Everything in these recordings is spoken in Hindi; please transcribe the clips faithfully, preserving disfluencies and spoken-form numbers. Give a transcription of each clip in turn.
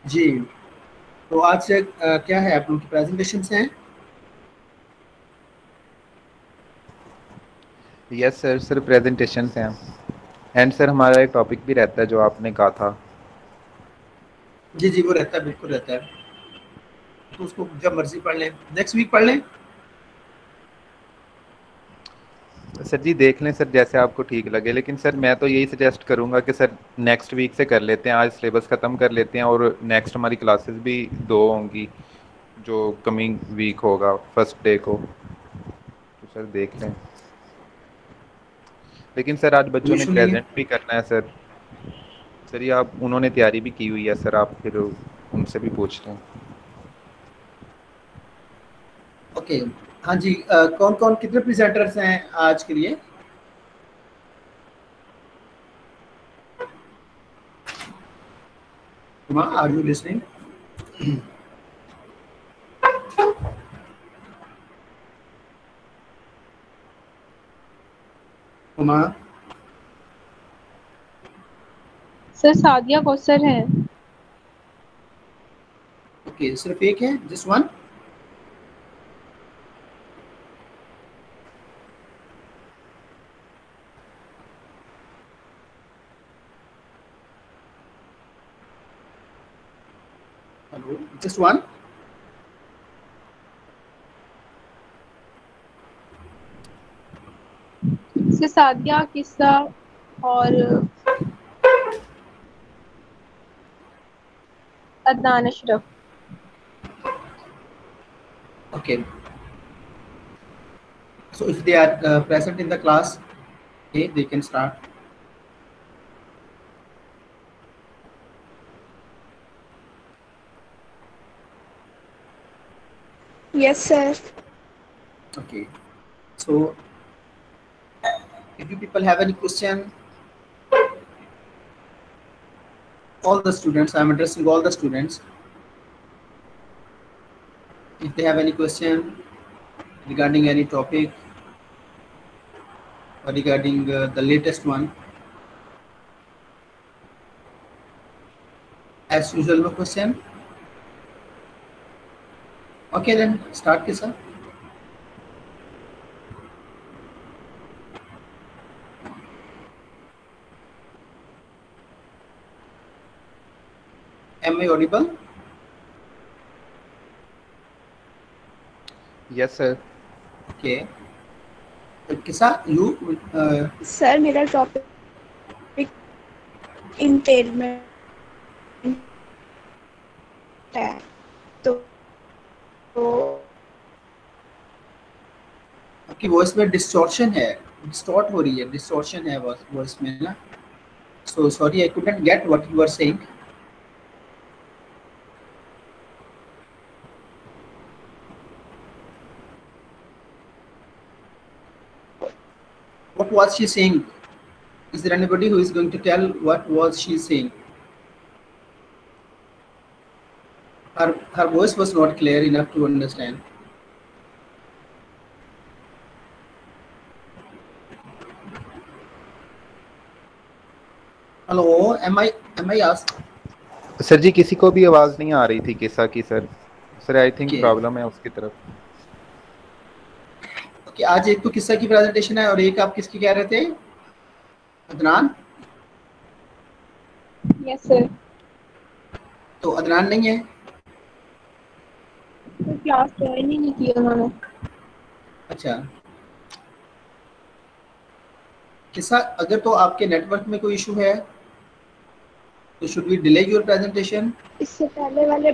जी, तो आज से अ, क्या है आप लोगों की प्रेजेंटेशन हैं? यस सर सर प्रेजेंटेशन हैं। एंड सर हमारा एक टॉपिक भी रहता है जो आपने कहा था। जी जी, वो रहता है, बिल्कुल रहता है। तो उसको जब मर्जी पढ़ लें, नेक्स्ट वीक पढ़ लें। सर जी देख लें सर, जैसे आपको ठीक लगे, लेकिन सर मैं तो यही सजेस्ट करूंगा कि सर नेक्स्ट वीक से कर लेते हैं। आज सिलेबस ख़त्म कर लेते हैं और नेक्स्ट हमारी क्लासेस भी दो होंगी जो कमिंग वीक होगा फर्स्ट डे को। तो सर देख लें। लेकिन सर आज कोई बच्चों ने इशू नहीं है। प्रेजेंट भी करना है सर। सर ये आप उन्होंने तैयारी भी की हुई है सर, आप फिर उनसे भी पूछ लें। ओके। हाँ जी, कौन कौन कितने प्रेजेंटर्स हैं आज के लिए? Are you listening? Huma? Sir Sadia Kausar है। ओके, सिर्फ एक है, just one? Hello, just one? Sir Sadia, Kisa और Adnan Ashraf. Okay, so if they are uh, present in the class, okay, they can start. Yes sir. Okay, so if you people have any question, all the students, I am addressing all the students. If they have any question regarding any topic or regarding uh, the latest one, as usual, no question. Okay, then start, Kisa. Am I audible? Yes sir. Okay. Kisa, you. Uh, sir मेरा टॉपिक इंटेलमेंट है, तो, तो आपकी वॉइस में डिस्टॉर्शन है, डिस्टॉर्ट हो रही है, डिस्टॉर्शन है वॉइस में ना. So sorry, I couldn't get what you were saying. What was she saying? Is there anybody who is going to tell what was she saying? Her, her voice was not clear enough to understand. Hello, am I am I asked? Sir ji किसी को भी आवाज़ नहीं आ रही थी किस्सा की sir. Sir I think Okay. Problem है उसकी तरफ। Okay, आज एक तो किस्सा की प्रेजेंटेशन है और एक आप किसकी कह रहे थे? अदनान? Yes sir. तो अदनान नहीं है? तो क्लास ज्वाइन ही नहीं किया उन्होंने। अच्छा, किस्सा अगर तो आपके नेटवर्क में कोई इशू है तो should we delay your presentation? इससे पहले वाले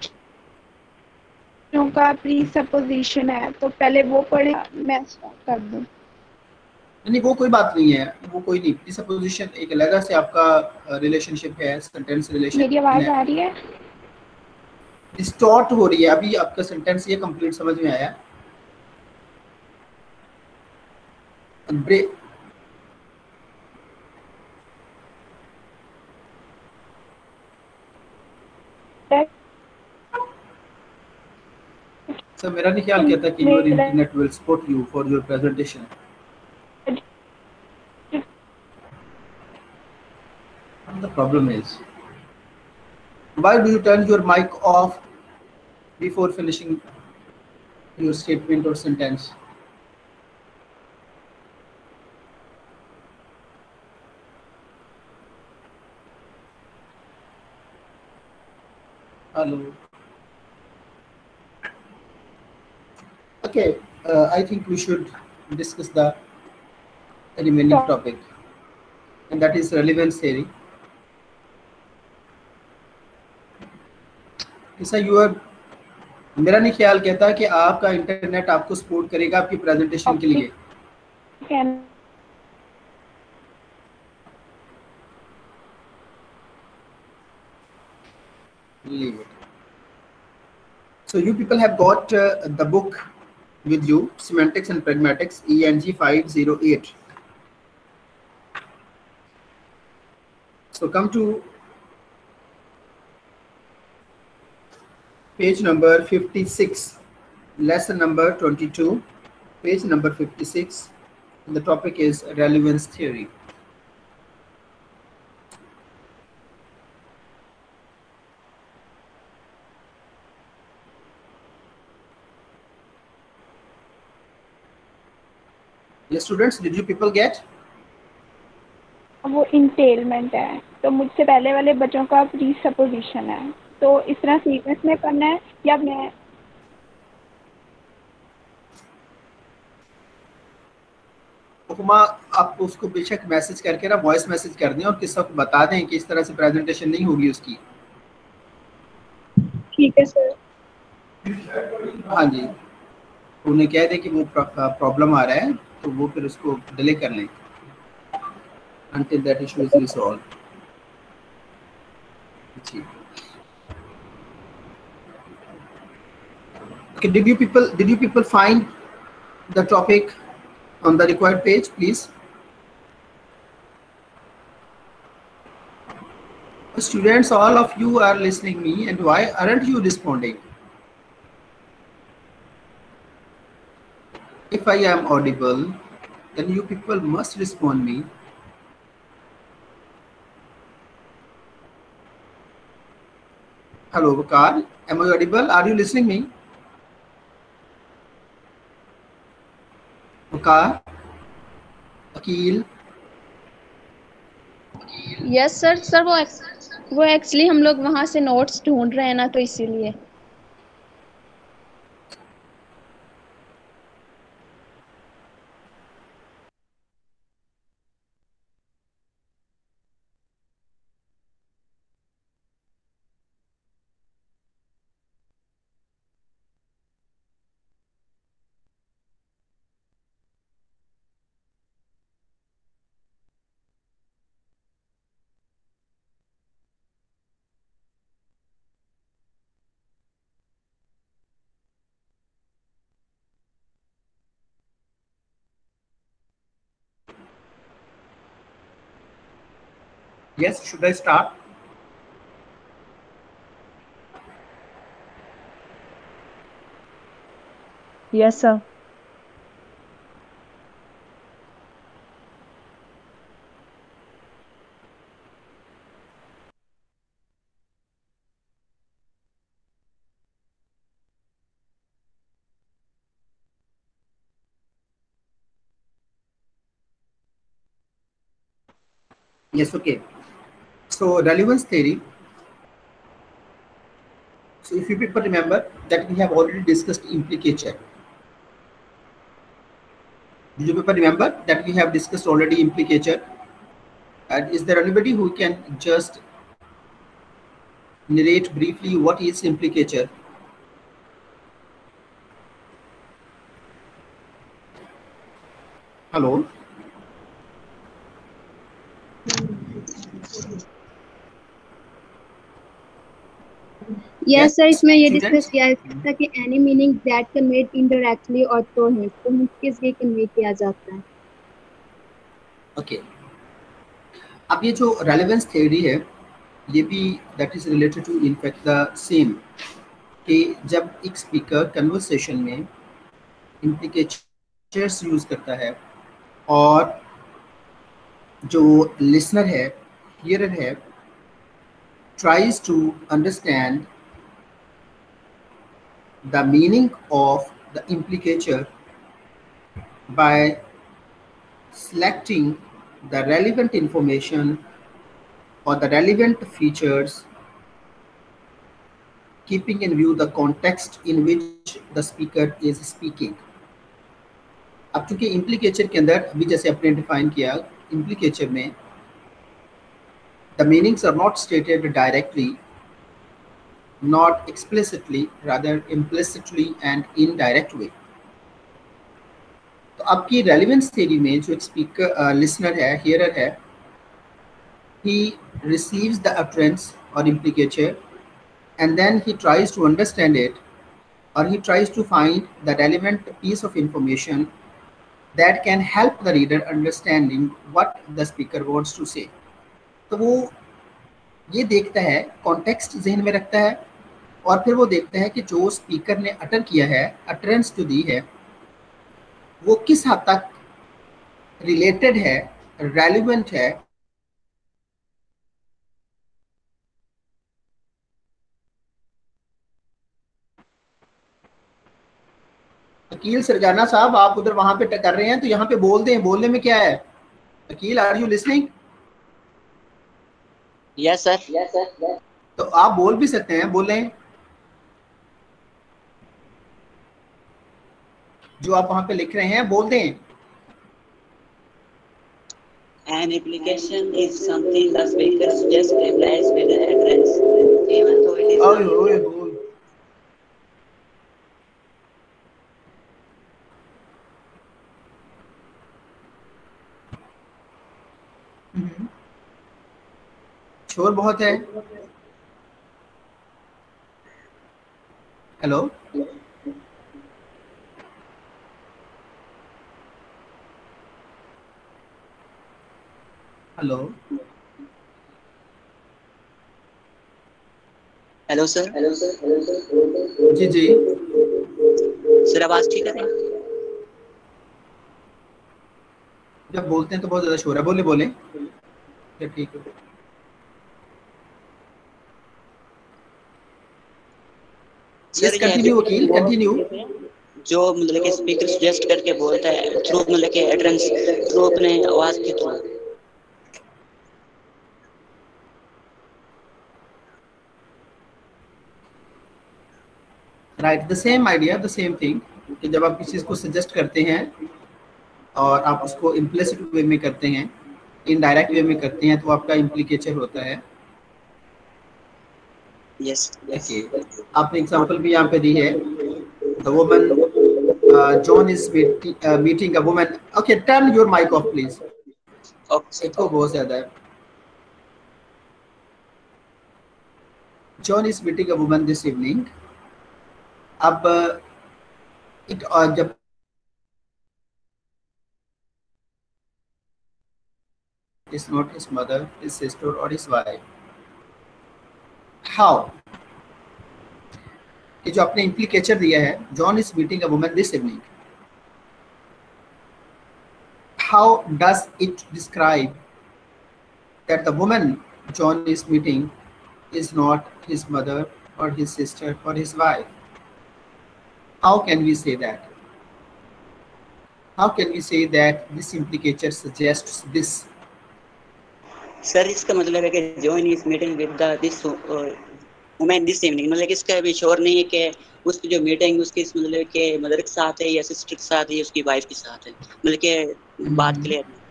बच्चों का प्री सपोजिशन है, तो पहले वो पढ़े, मैं स्टार्ट कर दूं। नहीं, वो कोई बात नहीं है, वो कोई नहीं. प्रीसपोजिशन एक अलग से आपका रिलेशनशिप है, सेंटेंस रिलेशन मेरी आवाज है. आ रही है? डिस्टॉर्ट हो रही है. अभी आपका सेंटेंस ये कंप्लीट समझ में आया? ब्रेक. सर मेरा नहीं ख्याल कहता कि योर मेरा internet will support you for your presentation. The problem is Why do you turn your mic off before finishing your statement or sentence? Hello. Okay, uh, I think we should discuss the remaining topic, and that is relevance theory. ऐसा यू आर मेरा नहीं ख्याल कहता कि आपका इंटरनेट आपको सपोर्ट करेगा आपकी प्रेजेंटेशन के लिए. Leave it. So you people have got uh, the book with you, Semantics and Pragmatics, E N G five oh eight. So come to page number fifty-six, lesson number twenty-two, page number fifty-six. The topic is relevance theory. Yes, students, did you people get? वो इंटेलमेंट है, तो मुझसे पहले वाले बच्चों का प्रीसपोजिशन है, तो इस तरह सीक्वेंस में करना है या मैं हुमा आप उसको बेशक मैसेज करके ना वॉइस मैसेज कर दें और किसी को बता दें कि इस तरह से प्रेजेंटेशन नहीं होगी उसकी. ठीक है सर. हाँ जी, उन्हें कह दें कि वो प्रॉब्लम आ रहा है तो वो फिर उसको डिले कर लें until that issue is resolved. Okay, did you people did you people find the topic on the required page, please? Students, all of you are listening me, and why aren't you responding? If I am audible, then you people must respond me. Hello, Vakar. Am I audible? Are you listening me? Vakar? Akil? Yes sir. Sir वो वो एक्चुअली हम लोग वहाँ से नोट्स ढूंढ रहे हैं ना, तो इसीलिए. Yes, should I start? Yes, sir. Yes, okay. So relevance theory. So if you people remember that we have already discussed implicature. Did you people remember that we have discussed already implicature? And is there anybody who can just narrate briefly what is implicature? Hello? Yes sir, इसमें ये डिस्कस किया था कि any meaning that conveyed indirectly और थ्रू हिंट, तो हिंट किस वे कन्वे किया जाता है. ओके, अब ये जो रेलेवेंस थ्योरी है ये भी that is related to in fact the same, कि जब एक स्पीकर कन्वर्सेशन में इम्प्लिकेचर्स यूज करता है और जो लिसनर है, हियरर है, tries to understand the meaning of the implicature by selecting the relevant information or the relevant features, keeping in view the context in which the speaker is speaking. अब चूंकि implicature के अंदर अभी जैसे आपने डिफाइन किया, implicature में the meanings are not stated directly, not explicitly, rather implicitly and indirect way. तो आपकी रेलिवेंस थ्योरी में जो एक स्पीकर लिसनर है, हियरर है, he receives the utterance or implicature and then he tries to understand it, or he tries to find the relevant piece of information that can help the reader understanding what the speaker wants to say. तो वो ये देखता है, कॉन्टेक्स्ट जहन में रखता है, और फिर वो देखता है कि जो स्पीकर ने अटर किया है, अटरेंस जो दी है, वो किस हद तक रिलेटेड है, रेलिवेंट है अकील सरजाना साहब, आप उधर वहां पे कर रहे हैं तो यहाँ पे बोल दें, बोलने में क्या है? Akil, are you listening? Yes sir. Yes sir. तो आप बोल भी सकते हैं, बोलें। जो आप वहां पे लिख रहे हैं बोल दें। An implication is something the speaker just replies with an utterance, even though it is ओए not. ओए ओए हम्म, शोर बहुत है। Hello, hello, hello sir. Hello sir. Hello sir. जी जी, सर आवाज ठीक है? जब बोलते हैं तो बहुत ज्यादा शोर है, बोले बोले। ठीक है, यस कंटिन्यू वकील, कंटिन्यू। जो मतलब कि स्पीकर सजेस्ट करके बोलता है थ्रू मतलब कि एड्रेस थ्रू अपने आवाज के through. Right, the same idea, the same thing, कि जब आप किसी चीज को सजेस्ट करते हैं और आप उसको इम्प्लिसिट वे में करते हैं, इनडायरेक्ट वे में करते हैं, तो आपका इम्प्लीकेचर होता है। Yes yes. आपने एग्जांपल भी यहाँ पे दी है, the woman John is meeting a woman. Okay, turn your mic off please, echo बहुत ज्यादा है। John is meeting a woman this evening. अब it, uh, जब is not his mother, his sister or his wife, how, कि जो आपने implicature दिया है, John is meeting a woman this evening, how does it describe that the woman John is meeting is not his mother or his sister or his wife? How can we say that? How can we say that this implicature suggests this? Sir इसका मतलब है कि John is meeting with the this woman this evening, मतलब इसका भी श्योर नहीं है कि उसकी जो मीटिंग उसकी मतलब के मदर के साथ है या सिस्टर के साथ है या उसकी वाइफ के साथ है, मतलब के बात क्लियर नहीं।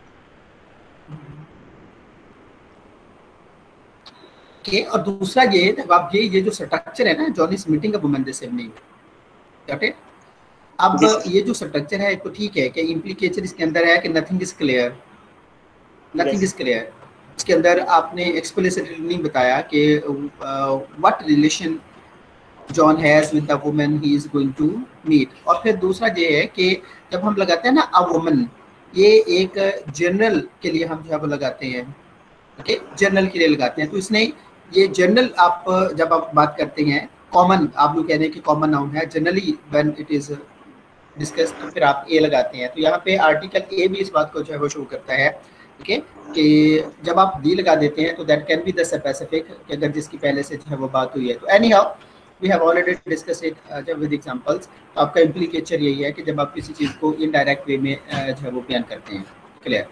के और दूसरा ये, जब आप ये ये जो स्ट्रक्चर है ना, John is meeting a woman this evening, ठीक है? अब ये जो स्ट्रक्चर है तो ठीक है कि इम्प्लीकेचर इसके अंदर है कि nothing is clear, nothing is clear. इसके अंदर आपने एक्सप्लिसिटली नहीं बताया कि what relation John has with the woman he is going to meet. और फिर दूसरा ये है कि जब हम लगाते हैं ना अ वुमन, ये एक जनरल के लिए हम जो है वो लगाते हैं, ओके, जनरल के लिए लगाते हैं। तो इसने ये जनरल, आप जब आप बात करते हैं कॉमन, आप लोग कह रहे हैं कि कॉमन नाउन है, generally when it is discuss, तो फिर आप ए लगाते हैं। तो यहाँ पे आर्टिकल ए भी इस बात को जो है वो शो करता है ओके, कि जब आप दी लगा देते हैं तो that can be the specific, कि अगर जिसकी पहले से जो है वो बात हुई है। तो anyhow we have already discuss it जब विद एग्जांपल्स। तो आपका इम्प्लीकेचर यही है कि जब आप किसी चीज़ को इनडायरेक्ट वे में uh, जो है वो बयान करते हैं। क्लियर?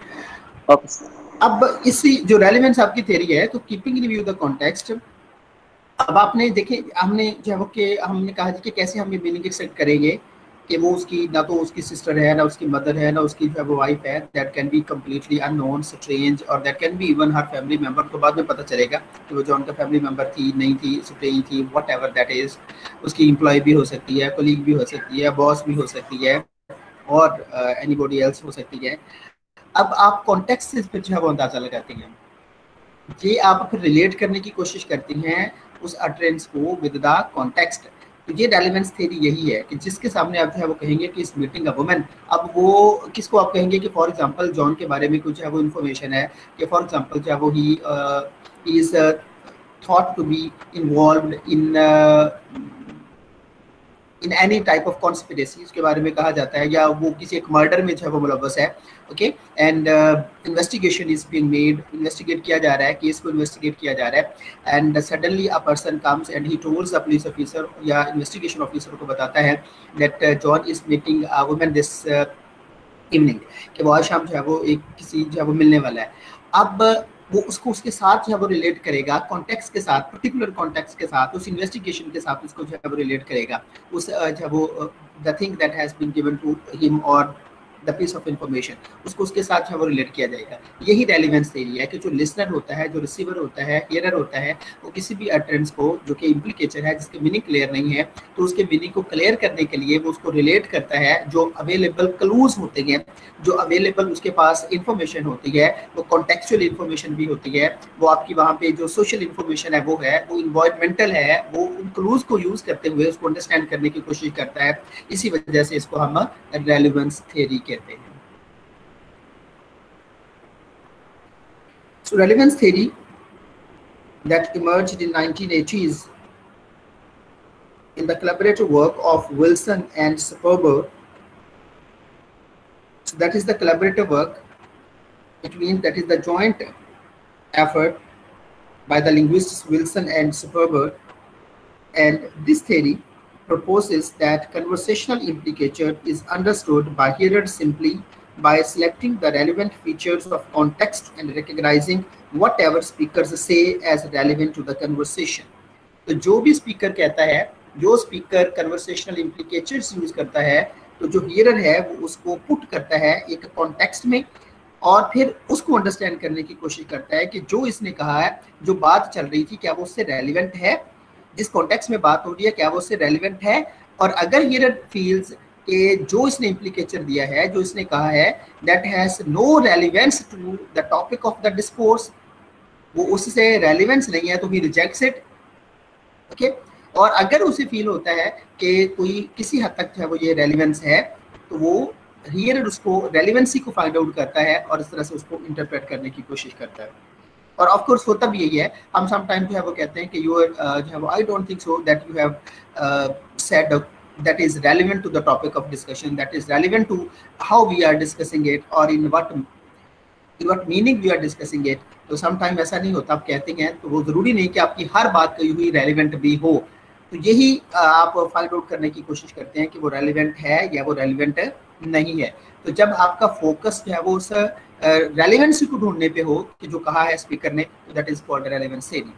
अब इसी जो रेलेवेंस आपकी थ्योरी है, तो keeping in view the context, अब आपने देखे हमने जो है वो कि हमने कहा कि कैसे हम ये मीनिंग एक्सपेक्ट करेंगे कि वो उसकी ना तो उसकी सिस्टर है, ना उसकी मदर है, ना उसकी जो है वो वाइफ है, that can be completely unknown, strange, और that can be even her family member. तो बाद में पता चलेगा कि वो जो उनका फैमिली मेंबर थी, नहीं थी, स्ट्रेंज थी, वट एवर दैट इज, उसकी एम्प्लॉय भी हो सकती है, कोलीग भी हो सकती है, बॉस भी हो सकती है, और एनीबॉडी एल्स हो सकती है। अब आप कॉन्टेक्स्ट से फिर जो है वो अंदाजा लगाते हैं, ये आप फिर रिलेट करने की कोशिश करती हैं उस अटरेंस को विद द कॉन्टेक्स्ट। तो ये रेलेवेंस थ्योरी यही है कि जिसके सामने आप जो है वो कहेंगे कि इस मीटिंग अ वुमन, अब वो किसको आप कहेंगे कि फॉर एग्जांपल जॉन के बारे में कुछ है वो इन्फॉर्मेशन है कि फॉर एग्जांपल जो है वो he is thought to be involved in in any type of conspiracy, उसके बारे में कहा जाता है, या वो किसी एक मर्डर में जो है वो मुलव्वस है, okay, and investigation is being made, investigate किया जा रहा है, केस को इन्वेस्टिगेट किया जा रहा है, and suddenly a person comes and he tells the police officer या इन्वेस्टिगेशन ऑफिसर को बताता है that John is meeting a woman this evening, कि वो आज शाम जो है वो एक किसी जो है वो मिलने वाला है। अब वो उसको उसके साथ जो है वो रिलेट करेगा, कॉन्टेक्स्ट के साथ, पर्टिकुलर कॉन्टेक्स्ट के साथ, उस इन्वेस्टिगेशन के साथ उसको जो है वो रिलेट करेगा, उस जो है वो the thing that has been given to him और द पीस ऑफ इंफॉर्मेशन, उसको उसके साथ जो है वो रिलेट किया जाएगा। यही रेलिवेंस थ्योरी है कि जो लिसनर होता है, जो रिसीवर होता है, हियरर होता है, वो किसी भी अटरेंस को जो कि इम्प्लीकेचर है, जिसके मीनिंग क्लियर नहीं है, तो उसके मीनिंग को क्लियर करने के लिए वो उसको रिलेट करता है, जो अवेलेबल क्लूज होते हैं, जो अवेलेबल उसके पास इंफॉर्मेशन होती है, वो कॉन्टेक्चुअल इंफॉर्मेशन भी होती है, वो आपकी वहाँ पे जो सोशल इंफॉर्मेशन है वो है, वो इन्वायरमेंटल है, वो उन क्लूज को यूज करते हुए उसको अंडरस्टैंड करने की कोशिश करता है। इसी वजह से इसको हम रेलेवेंस थ्योरी कहते हैं। So relevance theory that emerged in nineteen eighties in the collaborative work of Wilson and Sperber. So that is the collaborative work between, that is the joint effort by the linguists Wilson and Sperber, and this theory proposes that conversational implicature is understood by hearers simply by selecting the relevant features of context and recognizing whatever speakers say as relevant to the conversation. तो जो भी स्पीकर कहता है, जो स्पीकर कन्वर्सेशनल इम्प्लीकेचर्स यूज करता है, तो जो हियरर है वो उसको पुट करता है एक कॉन्टेक्स्ट में, और फिर उसको अंडरस्टैंड करने की कोशिश करता है कि जो इसने कहा है, जो बात चल रही थी, क्या वो उससे रेलिवेंट है, जिस कॉन्टेक्स्ट में बात हो रही है क्या वो उससे रेलिवेंट है। और अगर हियरर फील्स कि जो इसने इम्प्लीकेचर दिया है, जो इसने कहा है, that has no relevance to the topic of the discourse, वो उससे रेलिवेंस नहीं है, तो ही रिजेक्ट्स इट, ओके। और अगर उसे फील होता है कि कोई किसी हद तक जो है वो ये रेलिवेंस है, तो वो हियर उसको रेलिवेंसी को फाइंड आउट करता है और इस तरह से उसको इंटरप्रेट करने की कोशिश करता है। और ऑफ कोर्स होता भी यही है, हम सम टाइम जो है वो कहते हैं कि यू जो है वो I don't think so that you have said that is relevant to the topic of discussion, that is relevant to how we are discussing it, or in what in what meaning we are discussing it. तो sometime ऐसा नहीं होता, आप कहते हैं तो वो जरूरी नहीं कि आपकी हर बात कही हुई रेलिवेंट भी हो। तो यही आप फाइंड आउट करने की कोशिश करते हैं कि वो रेलिवेंट है या वो रेलिवेंट नहीं है। तो जब आपका फोकस जो है वो उस रेलिवेंसी को ढूंढने पे हो कि जो कहा है स्पीकर ने, तो that is called relevance theory.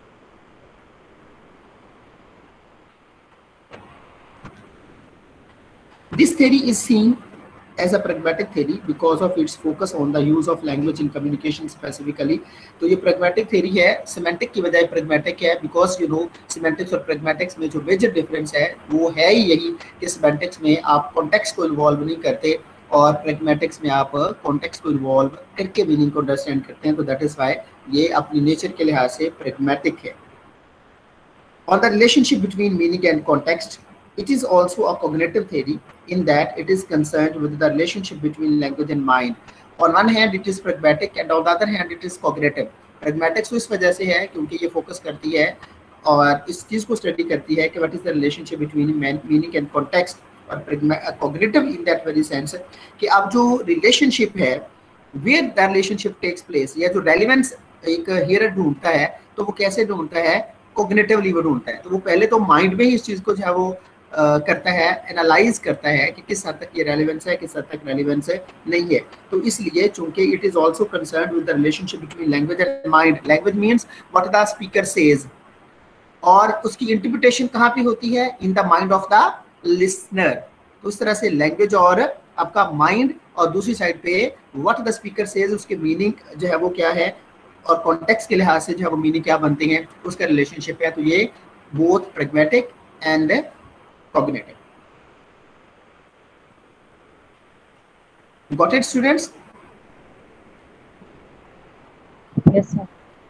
This theory is seen as a pragmatic theory because of its focus on the use of language in communication specifically. तो ये pragmatic theory है, semantic की बजाय pragmatic है, because you know semantics और pragmatics में जो major difference है वो है ही यही कि semantics में आप context को involve नहीं करते और pragmatics में आप context को involve करके meaning को understand करते हैं। तो that is why ये अपनी nature के लिहाज से pragmatic है। On the relationship between meaning and context, it is also a cognitive theory in that it is concerned with the relationship between language and mind. On one hand it is pragmatic and on the other hand it is cognitive. Pragmatics तो इस वजह से है क्योंकि ये फोकस करती है और इस चीज़ को स्टडी करती है कि what is the relationship between meaning and context, और cognitive in that very sense कि अब जो relationship है where the relationship takes place, या जो रेलिवेंस एक हियरर ढूंढता है तो वो कैसे ढूंढता है, कोग्निटिवली वो ढूंढता है। तो वो पहले तो माइंड में ही इस चीज को जो है वो uh, करता है, एनालाइज करता है कि किस हद तक ये रेलिवेंस है, किस हद तक रेलिवेंस है नहीं है। तो इसलिए चूंकि it is also concern with the relationship between language and mind. Language means what the speaker says, और उसकी इंटरप्रिटेशन कहाँ पे होती है, in the mind of the listener. तो उस तरह से लैंग्वेज और आपका माइंड, और दूसरी साइड पे व्हाट द स्पीकर सेज, उसके मीनिंग जो है वो क्या है, और कॉन्टेक्स्ट के लिहाज से जो है वो मीनिंग क्या बनते हैं, उसका रिलेशनशिप है। तो ये both pragmatic and cognitive. Got it students? Yes, sir.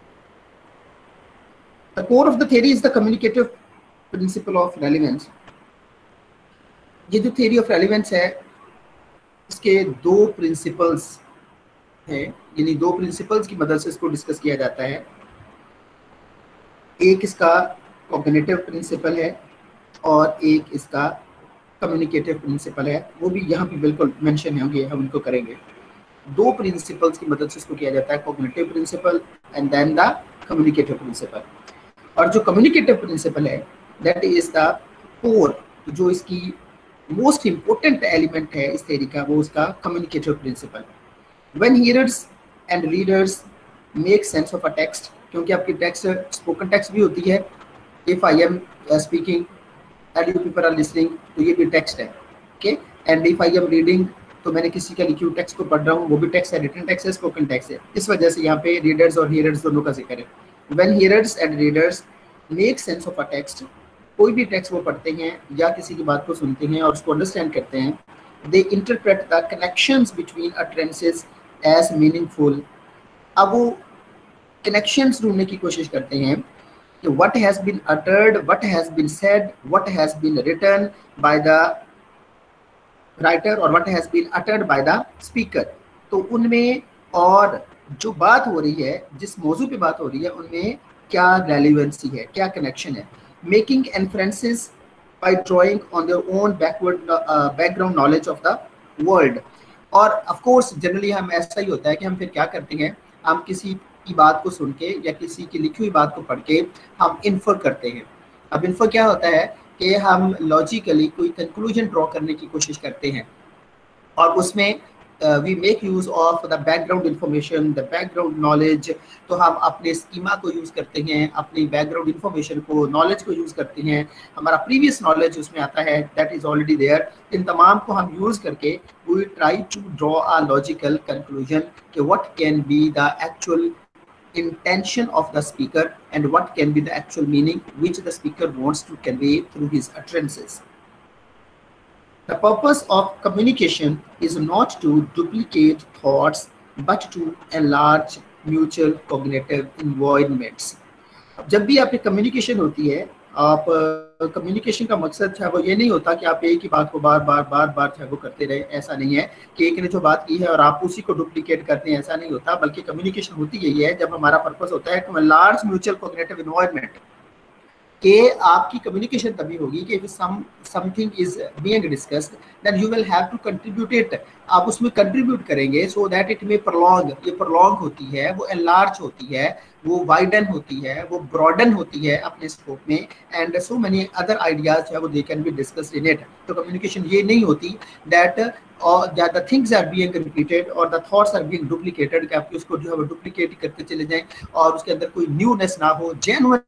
The core of the theory is the communicative principle of relevance. ये जो theory of relevance है, इसके दो प्रिंसिपल्स है, यानी दो प्रिंसिपल्स की मदद से इसको डिस्कस किया जाता है। एक इसका कॉग्निटिव प्रिंसिपल है और एक इसका कम्युनिकेटिव प्रिंसिपल है, वो भी यहाँ पे बिल्कुल मेंशन होंगे, हम उनको करेंगे। दो प्रिंसिपल्स की मदद से इसको किया जाता है, cognitive principle and then the communicative principle. और जो कम्युनिकेटिव प्रिंसिपल है दैट इज द कोर, जो इसकी मोस्ट इंपॉर्टेंट एलिमेंट है इस थ्योरी का, वो उसका communicative principle. When hearers and readers make sense of a text, क्योंकि आपकी टेक्स्ट स्पोकन टेक्स्ट भी होती है, if I am uh, speaking and you people are listening, तो ये भी टेक्स्ट है, okay. And if I am reading, तो मैंने किसी का लिखी हुई टेक्स्ट को पढ़ रहा हूँ, वो भी टेक्स्ट है, रिटन टेक्स्ट है, स्पोकन टेक्स्ट है। इस वजह से यहाँ पे रीडर्स और हियरर्स दोनों का जिक्र है। When hearers and readers make sense of a text, कोई भी टेक्स्ट वो पढ़ते हैं या किसी की बात को सुनते हैं और उसको अंडरस्टैंड करते हैं, they interpret the connections between utterances as meaningful। अब वो कनेक्शंस ढूंढने की कोशिश करते हैं कि what has been uttered, what has been said, what has been written by the writer और what has been uttered by the speaker। तो उनमें और जो बात हो रही है, जिस मौजू पे बात हो रही है, उनमें क्या रेलिवेंसी है, क्या कनेक्शन है। Making inferences by drawing on their own backward uh, background knowledge of the world। और ऑफ कोर्स जनरली हम ऐसा ही होता है कि हम फिर क्या करते हैं, हम किसी की बात को सुन के या किसी की लिखी हुई बात को पढ़ के हम इन्फर करते हैं। अब इन्फर क्या होता है कि हम लॉजिकली कोई कंक्लूजन ड्रॉ करने की कोशिश करते हैं, और उसमें we make use of the background information, the background knowledge. तो हम अपने स्कीमा को यूज करते हैं, अपनी बैकग्राउंड इंफॉर्मेशन को, नॉलेज को यूज करते हैं, हमारा प्रीवियस नॉलेज उसमें आता है, दैट इज ऑलरेडी देयर। इन तमाम को हम यूज करके we try to draw a logical conclusion कि what can be the actual intention of the speaker and what can be the actual meaning which the speaker wants to convey through his utterances. The purpose of communication is not to duplicate thoughts but to enlarge mutual cognitive environments। जब भी आपकी कम्युनिकेशन होती है, आप कम्युनिकेशन uh, का मकसद है वो ये नहीं होता कि आप एक ही बात को बार बार बार बार है वो करते रहे। ऐसा नहीं है कि एक ने जो बात की है और आप उसी को डुप्लीकेट करते हैं, ऐसा नहीं होता। बल्कि कम्युनिकेशन होती यही है जब हमारा पर्पस होता है to enlarge mutual cognitive environment, कि आपकी कम्युनिकेशन तभी होगी कि if some something is being discussed then you will have to contribute it। आप उसमें कंट्रीब्यूट करेंगे so that it may prolong। ये prolong होती है, वो enlarge होती है, वो widen होती है, वो broaden होती है अपने स्कोप में, and so many other ideas है वो they can be discussed in it। तो कम्युनिकेशन ये नहीं होती that और that the things are being repeated और the thoughts are being duplicated, कि आप उसको जो है वो डुप्लीकेट करते चले जाएं और उसके अंदर कोई न्यूनेस ना हो। Genuine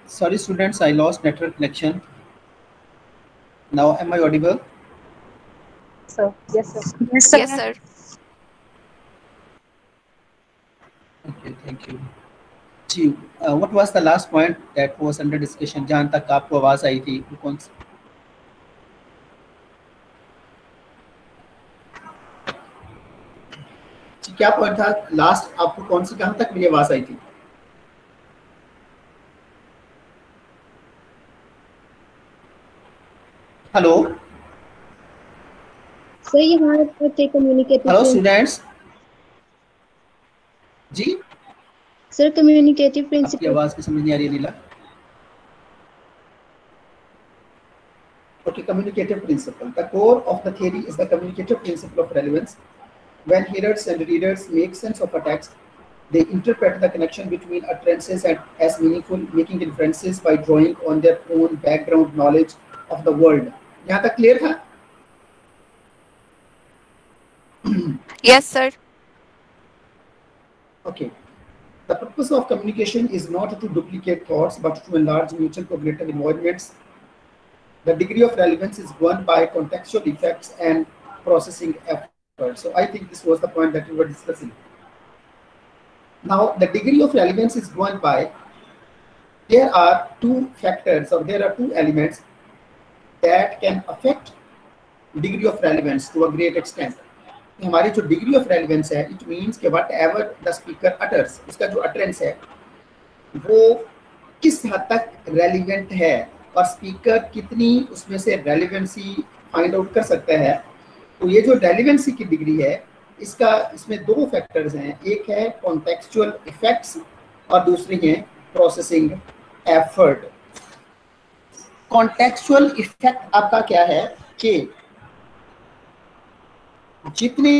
Sorry, students, I lost network connection. Now, am I audible? Sir. Yes, sir. Yes, Yes, sir. sir. Okay, thank you. जी, uh, what was the last point that was under discussion? जहाँ तक आपको आवाज आई थी, वो कौन सी? जी, क्या पॉइंट था लास्ट? आपको कौन सी कहाँ तक मेरी आवाज आई थी? हेलो सर ये हमारे पास एक कम्युनिकेटिव हेलो स्टूडेंट्स जी, सर कम्युनिकेटिव आपकी प्रिंसिपल आवाज की समझ नहीं आ रही है नीला. Okay, communicative principle. The core of the theory is the communicative principle of relevance. When hearers and readers make sense of a text, they interpret the connection between utterances and as meaningful, making inferences by drawing on their own background knowledge of the world. यहाँ तक clear था? Yes, sir. Okay. The purpose of communication is not to duplicate thoughts, but to enlarge mutual cognitive environments. The degree of relevance is won by contextual effects and processing effort. So I think this was the point that we were discussing. Now, the degree of relevance is won by, there are two factors or there are two elements that can affect degree of relevance to a great extent. हमारी जो degree of relevance है, it means कि whatever the speaker utters, उसका जो utterance है, वो किस हद तक relevant है और speaker कितनी उसमें से relevancy find out कर सकता है. तो ये जो relevancy की degree है, इसका इसमें दो फैक्टर्स हैं. एक है contextual effects और दूसरी है processing effort. Contextual effect आपका क्या है कि जितने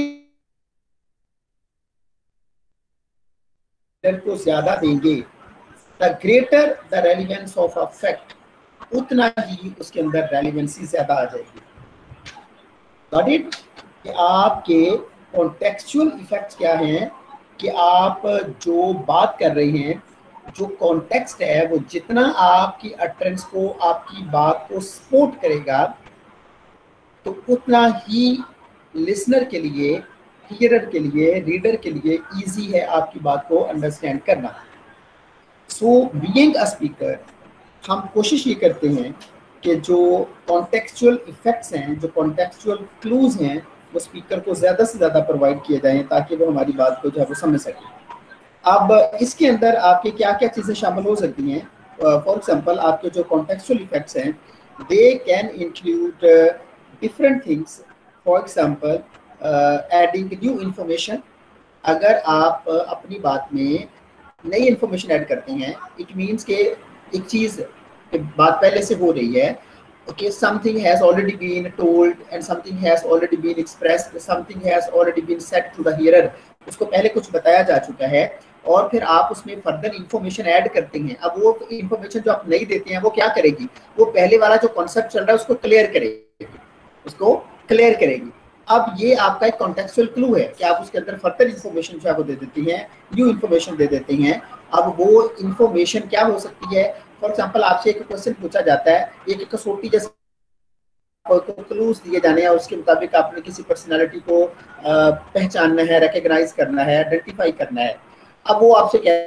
को ज्यादा देंगे, the greater the relevance of a fact, उतना ही उसके अंदर रेलिवेंसी ज्यादा आ जाएगी. Got it? कि आपके कॉन्टेक्चुअल इफेक्ट्स क्या हैं कि आप जो बात कर रहे हैं, जो कॉन्टेक्स्ट है, वो जितना आपकी अटरेंस को, आपकी बात को सपोर्ट करेगा, तो उतना ही लिसनर के लिए, हियरर के लिए, रीडर के लिए इजी है आपकी बात को अंडरस्टैंड करना. सो बीइंग अ स्पीकर, हम कोशिश ये करते हैं कि जो कॉन्टेक्चुअल इफेक्ट्स हैं, जो कॉन्टेक्चुअल क्लूज हैं, वो स्पीकर को ज़्यादा से ज़्यादा प्रोवाइड किए जाएं ताकि वो हमारी बात को जो है वो समझ सकें. अब इसके अंदर आपके क्या क्या चीज़ें शामिल हो सकती हैं? फॉर एग्जांपल, आपके जो कॉन्टेक्चुअल इफेक्ट्स हैं, they can include different things. For example, adding new information. अगर आप uh, अपनी बात में नई इंफॉर्मेशन ऐड करते हैं, इट मीन्स कि एक चीज़ बात पहले से हो रही है. Okay, something has already been told and something has already been expressed, something has already been said to the hearer. उसको पहले कुछ बताया जा चुका है और फिर आप उसमें फर्दर इंफॉर्मेशन ऐड करते हैं. अब वो इंफॉर्मेशन जो आप नहीं देते हैं, वो क्या करेगी? वो पहले वाला जो कॉन्सेप्ट चल रहा है उसको क्लियर करेगी, उसको क्लियर करेगी. अब ये आपका एक कॉन्टेक्चुअल क्लू है कि आप उसके अंदर फर्दर इंफॉर्मेशन जो है वो दे देती हैं, न्यू इंफॉर्मेशन दे देते हैं. अब वो इंफॉर्मेशन क्या हो सकती है? फॉर एग्जांपल, आपसे एक क्वेश्चन पूछा जाता है, एक कसौटी जैसे को क्लूज दिए जाने हैं, उसके मुताबिक आपने किसी पर्सनालिटी को पहचानना है, रिकॉग्नाइज करना है, आइडेंटिफाई करना है. अब वो आपसे क्या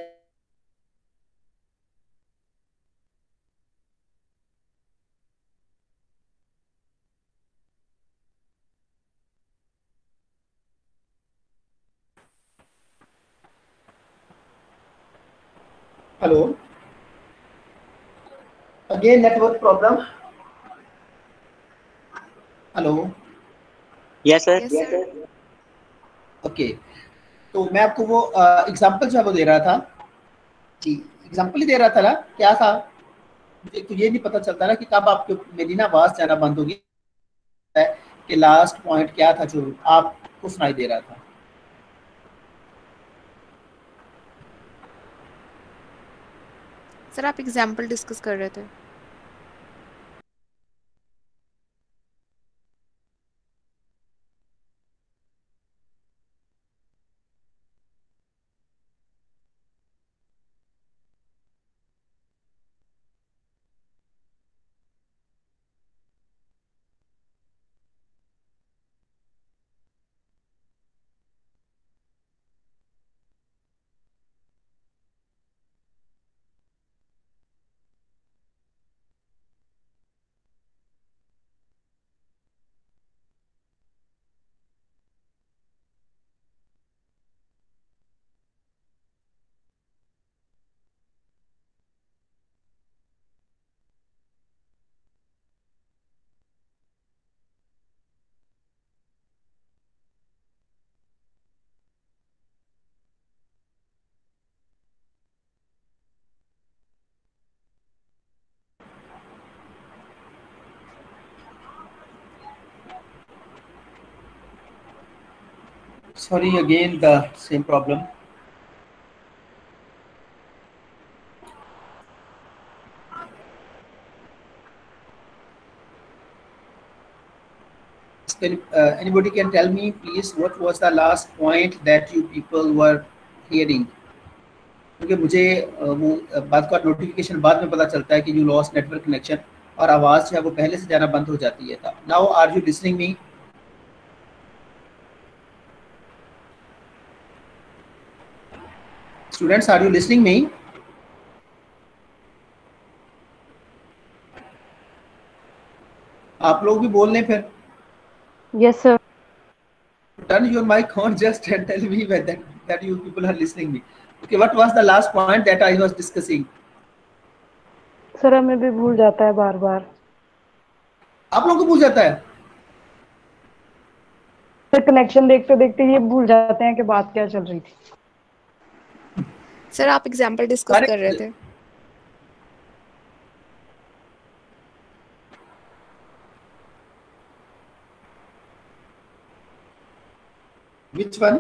hello, again network problem. Hello, yes sir. Yes, sir. Okay. तो मैं आपको वो एग्जांपल जो है वो दे रहा था जी, एग्जांपल ही दे रहा था ना. क्या था? मुझे तो ये नहीं पता चलता ना कि कब आपको मेरी ना आवाज जाना बंद होगी कि लास्ट पॉइंट क्या था जो आपको सुनाई दे रहा था. सर, आप एग्जाम्पल डिस्कस कर रहे थे. Sorry, again the same problem. Can, uh, anybody can tell me please what was the last point that you people were hearing? क्योंकि मुझे वो बात का नोटिफिकेशन बाद में पता चलता है कि यू लॉस्ट नेटवर्क कनेक्शन और आवाज़ जो है वो पहले से जाना बंद हो जाती है। था now are you listening me? Students, are you listening me? आप लोग भी बोल लें फिर। Yes sir. Turn your mic on just and tell me that that you people are listening me. Okay, what was the last point that I was discussing? Sir हमें भी भूल जाता है बार बार। आप लोगों को भूल जाता है? सर कनेक्शन देखते देखते ये भूल जाते हैं कि बात क्या चल रही थी। सर आप एग्जांपल डिस्कस कर रहे थे। Which one?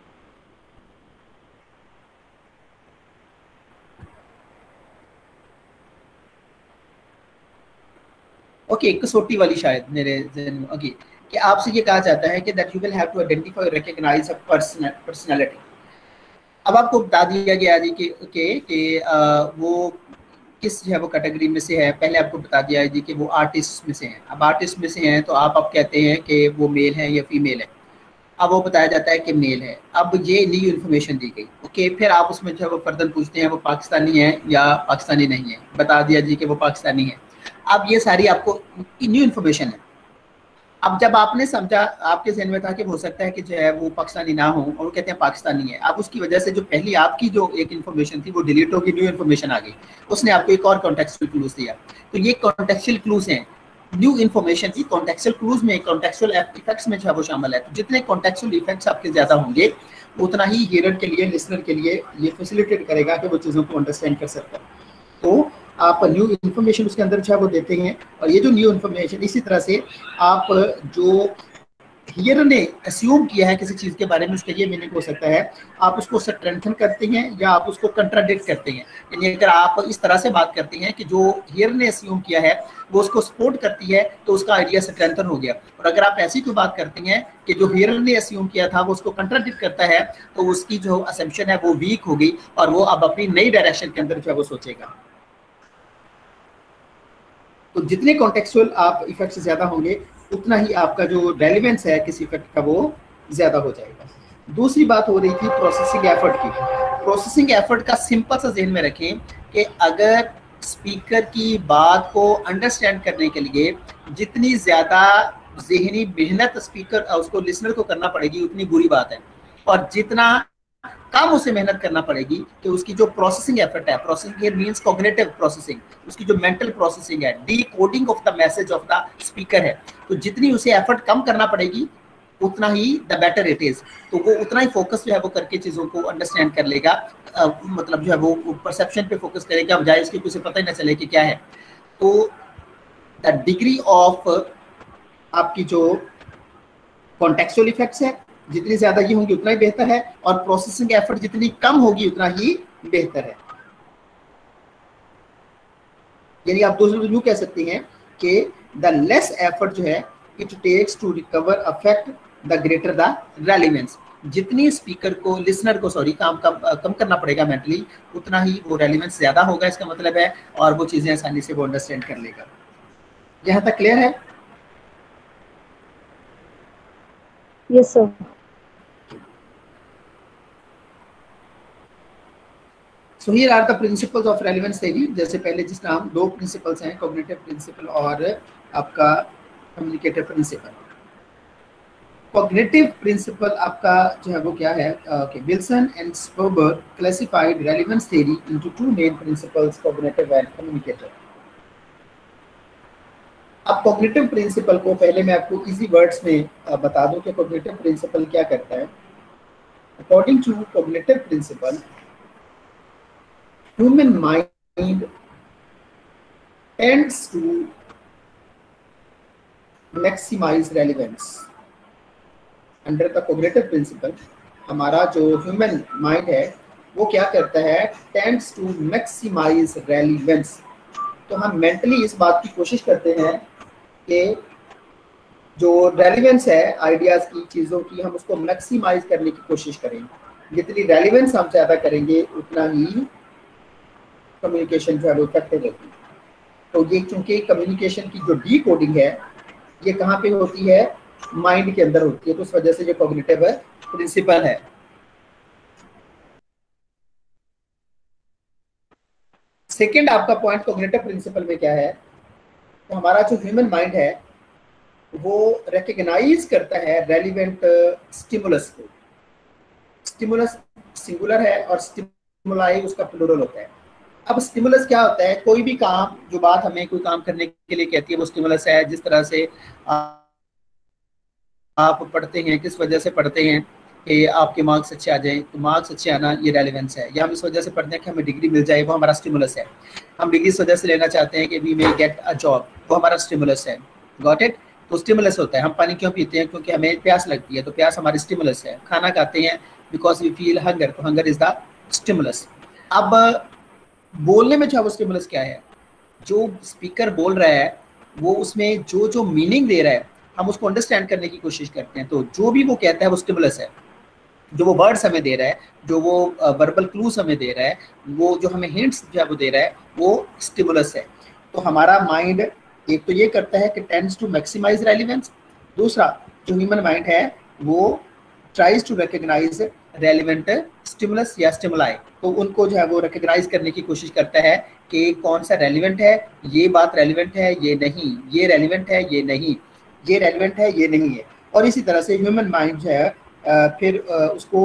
ओके okay, कसौटी वाली शायद मेरे जहन में। ओके okay, कि आपसे ये कहा जाता है कि that you will have to identify recognize a personality. अब आपको बता दिया गया जी कि ओके कि वो किस जो है वो कैटेगरी में से है। पहले आपको बता दिया है जी कि वो आर्टिस्ट में से हैं। अब आर्टिस्ट में से हैं तो आप अब कहते हैं कि वो मेल है या फीमेल है। अब वो बताया जाता है कि मेल है। अब ये न्यू इन्फॉर्मेशन दी गई। ओके, फिर आप उसमें जो है वो फर्दर पूछते हैं वो पाकिस्तानी है या पाकिस्तानी नहीं है। बता दिया जी कि वो पाकिस्तानी है। अब ये सारी आपको न्यू इन्फॉर्मेशन है। अब जब आपने समझा, आपके जहन में था कि हो सकता है कि जो है वो पाकिस्तानी ना हो और वो कहते हैं पाकिस्तानी है। अब उसकी वजह से जो पहली आपकी जो एक इन्फॉर्मेशन थी वो डिलीट होगी, न्यू इन्फॉर्मेशन आ गई। उसने आपको एक और कॉन्टेक्चुअल क्लूज दिया। तो ये कॉन्टेक्चुअल क्लूज हैं। न्यू इन्फॉर्मेशन की कॉन्टेक्चुअल क्लूज में कॉन्टेक्चुअल इफेक्ट्स में जो है वो शामिल है। तो जितने कॉन्टेक्चुअल इफेक्ट्स आपके ज्यादा होंगे उतना ही हियरर के लिए, लिसनर के लिए ये फैसिलिटेट करेगा कि वो चीज़ों को अंडरस्टैंड कर सकता है। तो आप न्यू इन्फॉर्मेशन उसके अंदर जो है वो देते हैं। और ये जो न्यू इन्फॉर्मेशन, इसी तरह से आप जो हियर ने अस्यूम किया है किसी चीज़ के बारे में, उसका ये मीनिंग हो सकता है आप उसको स्ट्रेंथन करते हैं या आप उसको कंट्राडिक्ट करते हैं। यानी अगर आप इस तरह से बात करते हैं कि जो हियर ने अस्यूम किया है वो उसको सपोर्ट करती है तो उसका आइडिया स्ट्रेंथन हो गया। और अगर आप ऐसी कोई बात करते हैं कि जो हियर ने अस्यूम किया था वो उसको कंट्राडिक्ट करता है तो उसकी जो असम्पशन है वो वीक हो गई और वो अब अपनी नई डायरेक्शन के अंदर जो है वो सोचेगा। तो जितने कॉन्टेक्चुअल आप इफेक्ट्स ज्यादा होंगे उतना ही आपका जो रेलिवेंस है किसी इफेक्ट का वो ज्यादा हो जाएगा। दूसरी बात हो रही थी प्रोसेसिंग एफर्ट की। प्रोसेसिंग एफर्ट का सिंपल सा ज़हन में रखें कि अगर स्पीकर की बात को अंडरस्टैंड करने के लिए जितनी ज़्यादा ज़हनी मेहनत स्पीकर उसको लिसनर को करना पड़ेगी उतनी बुरी बात है। और जितना कम उसे मेहनत करना पड़ेगी कि उसकी जो प्रोसेसिंग एफर्ट है, processing here means cognitive processing, उसकी जो मेंटल प्रोसेसिंग है, decoding of the message of the speaker है, तो जितनी उसे एफर्ट कम करना पड़ेगी उतना ही द बेटर इट इज। तो वो उतना ही फोकस जो है वो करके चीज़ों को अंडरस्टैंड कर लेगा। आ, मतलब जो है वो परसेप्शन पे फोकस करेगा बजाय इसके उसे पता ही ना चले कि क्या है। तो द डिग्री ऑफ आपकी जो कॉन्टेक्चुअल इफेक्ट्स है जितनी ज्यादा ये होंगी उतना ही बेहतर है और प्रोसेसिंग एफर्ट जितनी कम होगी उतना ही बेहतर है। यानी आप दूसरे यूं कह सकते हैं कि द लेस एफर्ट जो है it takes to recover effect the greater the relevance. जितनी स्पीकर को लिसनर को सॉरी काम कम कम करना पड़ेगा मेंटली उतना ही वो रेलिवेंस ज्यादा होगा, इसका मतलब है, और वो चीजें आसानी से वो अंडरस्टैंड कर लेगा। यहाँ तक क्लियर है? Yes sir. So here are the principles of relevance theory। जैसे पहले जिस तरह हम दो प्रिंसिपल्स हैं, कॉग्निटिव प्रिंसिपल और आपका कम्युनिकेटिव प्रिंसिपल। कॉग्निटिव प्रिंसिपल आपका जो है वो क्या है? Okay, Wilson and Sperber classified relevance theory into two main principles, cognitive and communicative. अब कॉग्निटिव प्रिंसिपल को पहले मैं आपको इजी वर्ड्स में बता दूं कि कॉग्निटिव प्रिंसिपल क्या करता है। According to cognitive principle, human mind tends to maximize relevance under the cognitive principle हमारा जो ह्यूमन माइंड है वो क्या करता है, टेंड्स टू मैक्सिमाइज रेलिवेंस। तो हम मेंटली इस बात की कोशिश करते हैं कि जो रेलिवेंस है आइडियाज की, चीज़ों की, हम उसको मैक्सिमाइज करने की कोशिश करें। जितनी रेलिवेंस हम ज़्यादा करेंगे उतना ही कम्युनिकेशन जो है वो इफेक्टिव होगी। तो ये चूंकि कम्युनिकेशन की जो डी कोडिंग है ये कहाँ पे होती है, माइंड के अंदर होती है, तो उस वजह से ये कॉग्निटिव प्रिंसिपल है। सेकंड आपका पॉइंट कॉग्निटिव प्रिंसिपल में क्या है, तो हमारा जो ह्यूमन माइंड है वो रिकग्नाइज करता है रेलिवेंट स्टिमुलस को। स्टिमुलस सिंगुलर है और स्टिमुलाई उसका प्लूरल होता है। अब स्टिमुलस क्या होता है, कोई भी काम, जो बात हमें कोई काम करने के लिए कहती है वो स्टिमुलस है। जिस तरह से आप पढ़ते हैं, किस वजह से पढ़ते हैं कि आपके मार्क्स अच्छे आ जाएं, तो मार्क्स अच्छे आना ये रेलेवेंस है। या हम इस वजह से पढ़ते हैं कि हमें डिग्री मिल जाए, वो हमारा स्टिमुलस है। हम डिग्री इस वजह से लेना चाहते हैं कि we may get a job, वो हमारा स्टिमुलस है। Got it? तो स्टिमुलस होता है। हम पानी क्यों पीते हैं, क्योंकि हमें प्यास लगती है, तो प्यास हमारी स्टिमुलस है। खाना खाते हैं बिकॉज वी फील हंगर, तो हंगर इज द स्टिमुलस। अब बोलने में जो वो स्टिमुलस क्या है, जो स्पीकर बोल रहा है वो उसमें जो जो मीनिंग दे रहा है हम उसको अंडरस्टैंड करने की कोशिश करते हैं। तो जो भी वो कहता है वो स्टिमुलस है। जो वो वर्ड्स हमें दे रहा है, जो वो वर्बल क्लूज हमें दे रहा है, वो जो हमें हिंट्स जो है वो दे रहा है, वो स्टिमुलस है। तो हमारा माइंड एक तो ये करता है कि टेंड्स टू मैक्सिमाइज रेलिवेंस। दूसरा जो ह्यूमन माइंड है वो tries to recognize relevant stimulus या स्टिमुलाई। तो उनको जो है वो रिकग्नाइज करने की कोशिश करता है कि कौन सा रेलिवेंट है, ये बात रेलिवेंट है, ये नहीं, ये रेलिवेंट है, ये नहीं, ये रेलिवेंट है, ये नहीं है। और इसी तरह से ह्यूमन माइंड जो है Uh, फिर uh, उसको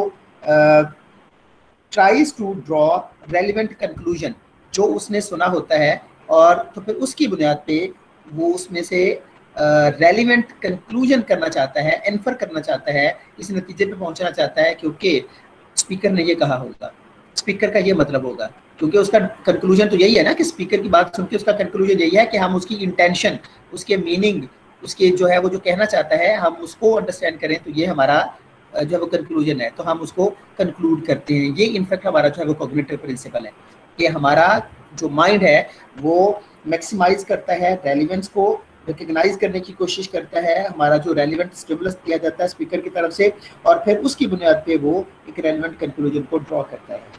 tries to draw relevant conclusion, जो उसने सुना होता है, और तो फिर उसकी बुनियाद पे वो उसमें से रेलिवेंट uh, कंक्लूजन करना चाहता है, इन्फर करना चाहता है, इस नतीजे पे पहुंचना चाहता है क्योंकि स्पीकर ने ये कहा होगा, स्पीकर का ये मतलब होगा। क्योंकि उसका कंक्लूजन तो यही है ना कि स्पीकर की बात सुन के उसका कंक्लूजन यही है कि हम उसकी इंटेंशन, उसके मीनिंग, उसके जो है वो जो कहना चाहता है हम उसको अंडरस्टैंड करें, तो ये हमारा जो है वो कंक्लूजन है, तो हम उसको कंक्लूड करते हैं। ये इनफैक्ट हमारा जो है वो कॉग्निटिव प्रिंसिपल है कि हमारा जो माइंड है वो मैक्सिमाइज करता है रेलिवेंस को, रिकग्नाइज करने की कोशिश करता है हमारा जो रेलिवेंट स्टिमुलस दिया जाता है स्पीकर की तरफ से, और फिर उसकी बुनियाद पे वो एक रेलिवेंट कंक्लूजन को ड्रॉ करता है।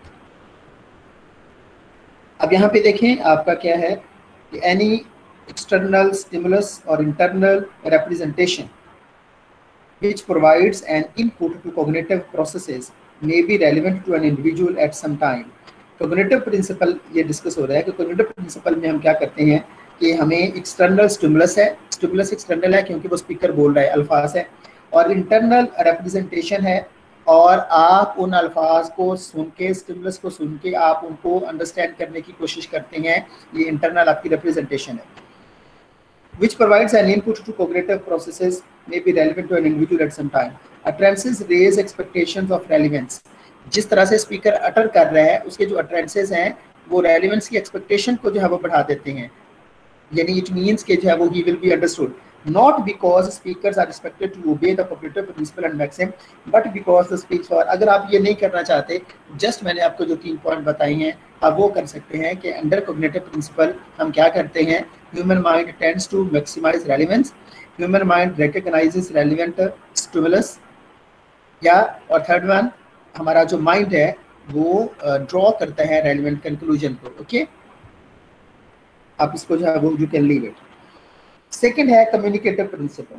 अब यहाँ पे देखें आपका क्या है कि एनी एक्सटर्नल स्टिमुलस और internal representation which provides an input to cognitive processes may be relevant to an individual at some time. Cognitive principle ये डिस्कस हो रहा है कि cognitive principle में हम क्या करते हैं कि हमें एक्सटर्नल स्टिमुलस है, स्टिमुलस एक्सटर्नल है क्योंकि वो स्पीकर बोल रहा है, अल्फाज है, और इंटरनल रिप्रेजेंटेशन है, और आप उन अल्फाज को सुन के, स्टिमुलस को सुन के आप उनको अंडरस्टैंड करने की कोशिश करते हैं, ये इंटरनल आपकी रिप्रेजेंटेशन है। Which provides an input to cognitive processes may be relevant to an individual at some time. Utterances raise expectations of relevance. जिस तरह से स्पीकर अटर कर रहा है उसके जो utterances हैं वो रेलिवेंस की एक्सपेक्टेशन को जो है वो बढ़ा देते हैं। यानी इट मीन्स कि जो है वो he will be understood not because speakers are expected to obey the cognitive principle and maxim, but because the speech for। अगर आप ये नहीं करना चाहते, जस्ट मैंने आपको जो तीन पॉइंट बताई हैं आप वो कर सकते हैं कि अंडर कॉग्निटिव प्रिंसिपल हम क्या करते हैं, human mind tends to maximize relevance, human mind recognizes relevant stimulus, या और थर्ड वन हमारा जो माइंड है वो ड्रॉ uh, करता है रेलिवेंट कंक्लूजन को। Okay okay? आप इसको जो है वो you can leave it. Second है कम्युनिकेटिव प्रिंसिपल।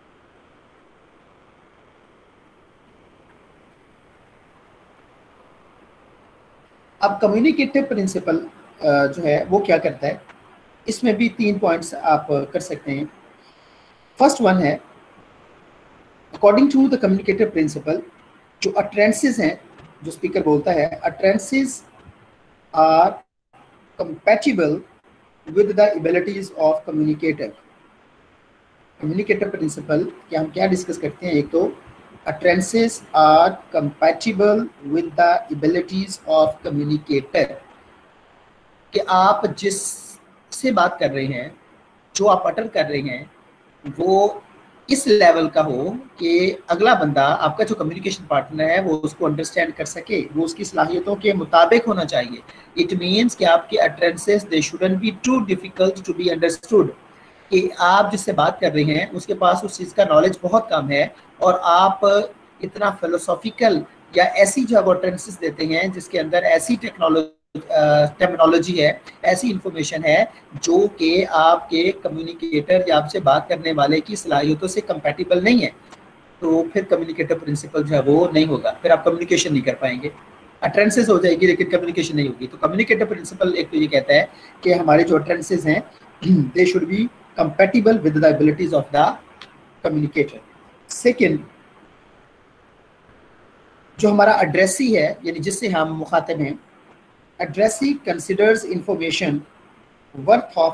अब कम्युनिकेटिव प्रिंसिपल जो है वो क्या करता है, इसमें भी तीन पॉइंट्स आप कर सकते हैं। फर्स्ट वन है according to the communicative principle, जो अट्रेंसेस हैं जो स्पीकर बोलता है, utterances are compatible with the abilities of communicator. Communicative principle कि हम क्या डिस्कस करते हैं, एक तो utterances are compatible with the abilities of communicator, कि आप जिससे बात कर रहे हैं, जो आप अटर कर रहे हैं, वो इस लेवल का हो कि अगला बंदा, आपका जो कम्युनिकेशन पार्टनर है, वो उसको अंडरस्टैंड कर सके, वो उसकी सलाहियतों के मुताबिक होना चाहिए। इट मीन्स कि आपके utterances they shouldn't be too difficult to be understood, कि आप जिससे बात कर रहे हैं उसके पास उस चीज़ का नॉलेज बहुत कम है और आप इतना फिलोसॉफिकल या ऐसी जो अटरेंसेस देते हैं जिसके अंदर ऐसी टेक्नोलॉजी टेक्नोलॉजी है, ऐसी इंफॉर्मेशन है जो कि आपके कम्युनिकेटर या आपसे बात करने वाले की सलाहियतों से कंपैटिबल नहीं है, तो फिर कम्युनिकेटर प्रिंसिपल जो है वो नहीं होगा, फिर आप कम्युनिकेशन नहीं कर पाएंगे। अटरेंसेस हो जाएगी लेकिन कम्युनिकेशन नहीं होगी। तो कम्युनिकेटर प्रिंसिपल एक तो ये कहता है कि हमारे जो अटरेंसेस हैं they should be compatible with the abilities of the communicator. Second, जो हमारा एड्रेसी है यानी जिससे हम मुखातिब हैं, addressee considers information worth of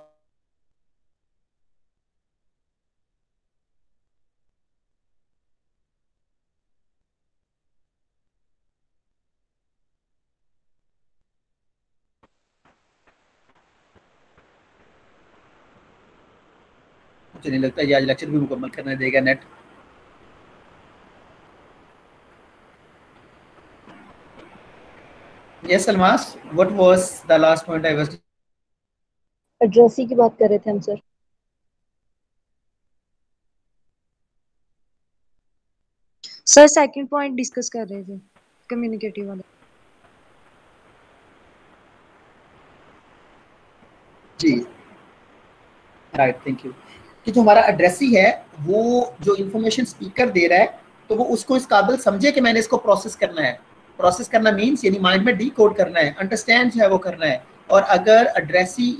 मुझे नहीं लगता ये आज लेक्चर भी मुकम्मल करने देगा net. Yes, Almas, what was the last point I was? Addressee की बात कर रहे थे हम सर। सर सेकंड पॉइंट डिस्कस कर रहे थे कम्युनिकेटिव वाला। जी राइट, थैंक यू। कि जो हमारा एड्रेसी है वो जो इंफॉर्मेशन स्पीकर दे रहा है तो वो उसको इस काबिल समझे कि मैंने इसको प्रोसेस करना है। प्रोसेस करना मीन्स यानी माइंड में डीकोड करना है, अंडरस्टैंड जो है वो करना है। और अगर addressee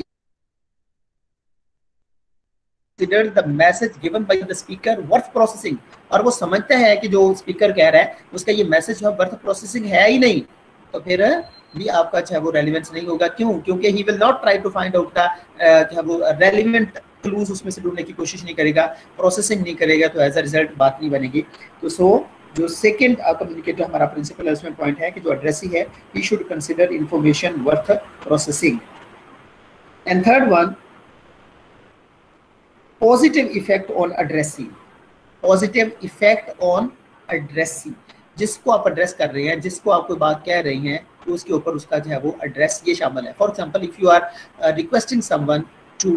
consider the message given by the speaker worth processing, और वो समझता है कि जो स्पीकर कह रहा है उसका ये मैसेज जो है वर्थ प्रोसेसिंग है ही नहीं, तो फिर भी आपका चाहे वो रेलिवेंस नहीं होगा। क्यों? क्योंकि he will not try to find out the वो रेलिवेंट क्लूज उसमें से ढूंढने की कोशिश नहीं करेगा, प्रोसेसिंग नहीं करेगा, तो एज अ रिजल्ट बात नहीं बनेगी। तो सो जो सेकेंड कम्युनिकेटर हमारा प्रिंसिपल है उसमें पॉइंट है कि जो एड्रेसी है he should consider information worth processing. And third one, positive effect on addressee. Positive effect on addressee, जिसको आप एड्रेस कर रहे हैं, जिसको आप कोई बात कह रही हैं, तो उसके ऊपर उसका जो है वो एड्रेस ये शामिल है। For example, if you are requesting someone to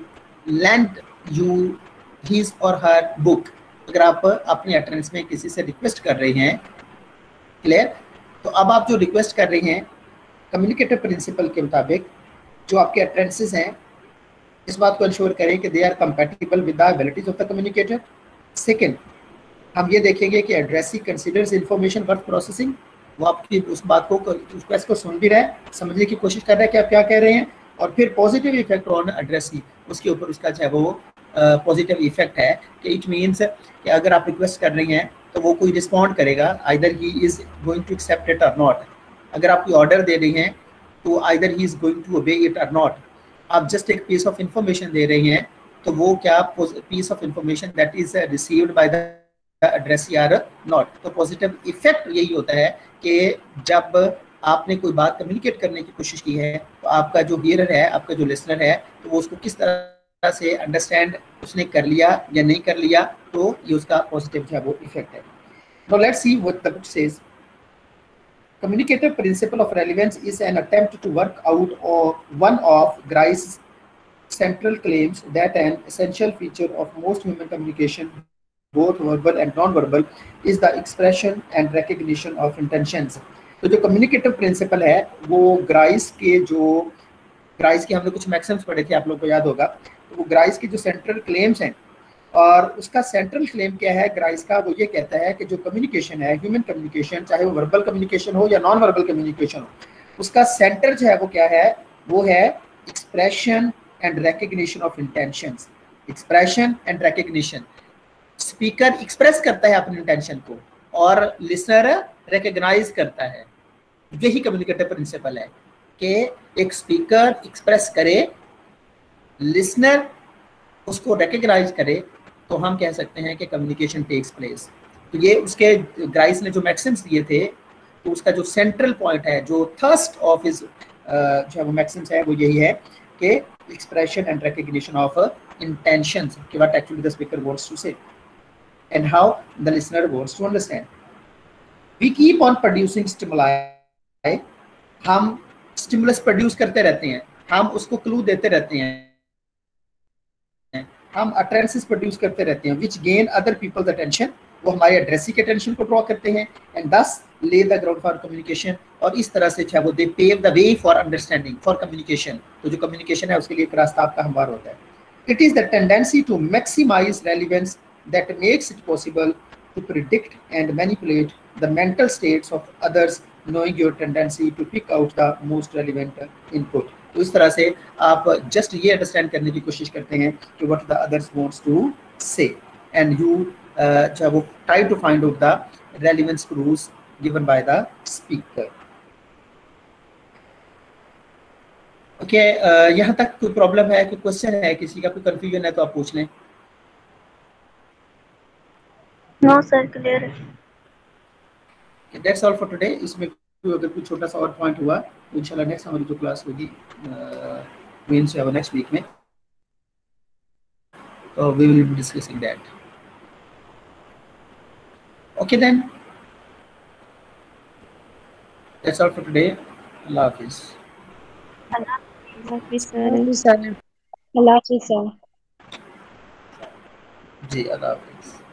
lend you his or her book, अगर आप अपने एड्रेस में किसी से रिक्वेस्ट कर रहे हैं, क्लियर, तो अब आप जो रिक्वेस्ट कर रहे हैं कम्युनिकेटर प्रिंसिपल के मुताबिक जो आपके एड्रेसेस हैं, इस बात को इंश्योर करें कि they are compatible with the abilities of the communicator. Second, हम ये देखेंगे कि addressee considers information worth processing, वो आपकी उस बात को रिक्वेस्ट को सुन भी रहा है, समझने की कोशिश कर रहा है कि आप क्या कह रहे हैं। और फिर पॉजिटिव इफेक्ट ऑन एड्रेसी, उसके ऊपर उसका जो है वो पॉजिटिव uh, इफेक्ट है कि इट मीन्स कि अगर आप रिक्वेस्ट कर रही हैं तो वो कोई रिस्पॉन्ड करेगा, either he is going to accept it or not. अगर आप कोई ऑर्डर दे रही हैं तो either he is going to obey it or not. आप जस्ट एक पीस ऑफ इंफॉर्मेशन दे रही हैं तो वो क्या piece of information that is received by the addressee or not. तो पॉजिटिव इफेक्ट यही होता है कि जब आपने कोई बात कम्युनिकेट करने की कोशिश की है तो आपका जो हियरर है, आपका जो लिसनर है, तो वो उसको किस तरह से अंडरस्टैंड उसने कर लिया या नहीं कर लिया, तो ये उसका पॉजिटिव जो है वो इफेक्ट है। Now let's see what the book says. Communicator principle of relevance is an attempt to work out of one of Grice's central claims that an essential feature of most human communication, both verbal and non-verbal, is the expression and recognition of intentions. तो जो कम्युनिकेटिव प्रिंसिपल है वो ग्राइस के जो ग्राइस के हमने कुछ मैक्सिम्स पढ़े थे, आप लोगों को याद होगा, तो वो ग्राइस की जो सेंट्रल क्लेम्स हैं, और उसका सेंट्रल क्लेम क्या है ग्राइस का, वो ये कहता है कि जो कम्युनिकेशन है, ह्यूमन कम्युनिकेशन, चाहे वो वर्बल कम्युनिकेशन हो या नॉन वर्बल कम्युनिकेशन हो, उसका सेंटर जो है वो क्या है, वो है expression and recognition of intentions. Expression and recognition, speaker express करता है अपने इंटेंशन को और लिसनर रिकग्नाइज करता है। यही कम्युनिकेटिव प्रिंसिपल है कि एक स्पीकर एक्सप्रेस करे, लिसनर उसको रिकग्नाइज करे, तो हम कह सकते हैं कि कम्युनिकेशन टेक्स प्लेस। तो ये उसके ग्राइस ने जो मैक्सिम्स दिए थे, तो उसका जो सेंट्रल पॉइंट है, जो थर्स्ट ऑफ हिज जो है वो मैक्सिम्स है, वो यही है कि expression and recognition of uh, intentions, what actually the speaker wants to say and how the listener wants to understand. We keep on producing stimuli. हम stimulus produce करते रहते हैं, हम उसको clue देते रहते हैं, हम utterances produce करते रहते हैं which gain other people's attention, वो हमारे addressee के attention को draw करते हैं and thus lay the ground for communication, और इस तरह से चाहे वो they pave the way for understanding, for communication. तो जो communication है उसके लिए एक रास्ता आपका हमवार होता है. It is the tendency to maximize relevance that makes it possible to predict and manipulate the mental states of others, knowing your tendency to pick out the most relevant input. तो इस तरह से आप just ये understand करने की कोशिश करते हैं कि what the others wants to say, and you uh, वो try to find out the relevance clues given by the speaker. Okay okay, uh, यहाँ तक कोई प्रॉब्लम है, कोई क्वेश्चन है, किसी का कोई कंफ्यूजन है तो आप पूछ लें. नो सर, क्लियर है. That's all for today. इसमें अगर कोई छोटा सा और पॉइंट हुआ तो इंशाल्लाह नेक्स्ट हमारी जो क्लास होगी मींस है वो नेक्स्ट वीक में, तो we will be discussing that. Okay then, that's all for today. अल्लाह हाफिज़. अल्लाह हाफिज़ सर. अल्लाह हाफिज़ सर. जी, अल्लाह हाफिज़.